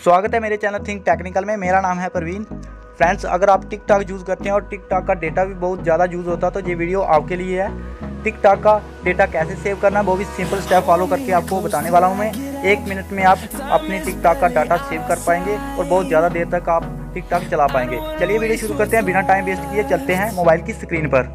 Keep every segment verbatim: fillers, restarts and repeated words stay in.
स्वागत है मेरे चैनल थिंक टेक्निकल में। मेरा नाम है परवीन। फ्रेंड्स, अगर आप टिकटॉक यूज़ करते हैं और टिकटॉक का डेटा भी बहुत ज़्यादा यूज़ होता है तो ये वीडियो आपके लिए है। टिकटॉक का डेटा कैसे सेव करना, वो भी सिंपल स्टेप फॉलो करके आपको बताने वाला हूँ मैं। एक मिनट में आप अपने टिकटॉक का डाटा सेव कर पाएंगे और बहुत ज़्यादा देर तक आप टिकटॉक चला पाएंगे। चलिए वीडियो शुरू करते हैं, बिना टाइम वेस्ट किए चलते हैं मोबाइल की स्क्रीन पर।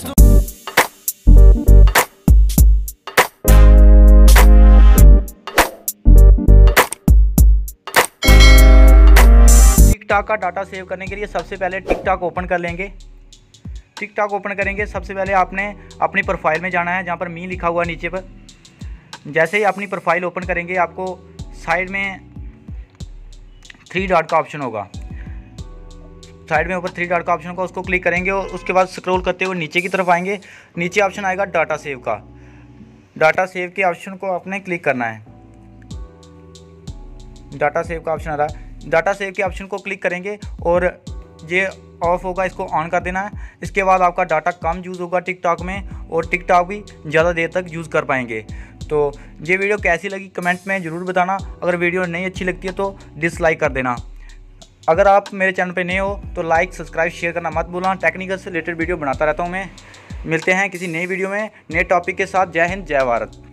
टिकटॉक का डाटा सेव करने के लिए सबसे पहले टिकटॉक ओपन कर लेंगे। टिकटॉक ओपन करेंगे, सबसे पहले आपने अपनी प्रोफाइल में जाना है, जहाँ पर मी लिखा हुआ है नीचे पर। जैसे ही अपनी प्रोफाइल ओपन करेंगे, आपको साइड में थ्री डॉट का ऑप्शन होगा। साइड में ऊपर थ्री डॉट का ऑप्शन होगा, उसको क्लिक करेंगे और उसके बाद स्क्रॉल करते हुए नीचे की तरफ आएंगे। नीचे ऑप्शन आएगा डाटा सेव का। डाटा सेव के ऑप्शन को आपने क्लिक करना है। डाटा सेव का ऑप्शन आ रहा है, डाटा सेव के ऑप्शन को क्लिक करेंगे और ये ऑफ होगा, इसको ऑन कर देना है। इसके बाद आपका डाटा कम यूज़ होगा टिकटॉक में और टिकटॉक भी ज़्यादा देर तक यूज़ कर पाएंगे। तो ये वीडियो कैसी लगी कमेंट में ज़रूर बताना। अगर वीडियो नहीं अच्छी लगती है तो डिसलाइक कर देना। अगर आप मेरे चैनल पे नए हो तो लाइक सब्सक्राइब शेयर करना मत भूलना। टेक्निकल से रिलेटेड वीडियो बनाता रहता हूँ मैं। मिलते हैं किसी नई वीडियो में नए टॉपिक के साथ। जय हिंद, जय भारत।